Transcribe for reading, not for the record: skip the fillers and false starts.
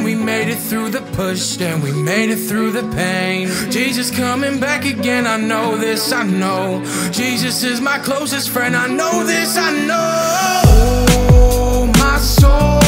and we made it through the push, and we made it through the pain. Jesus coming back again, I know this, I know. Jesus is my closest friend, I know this, I know. Oh, my soul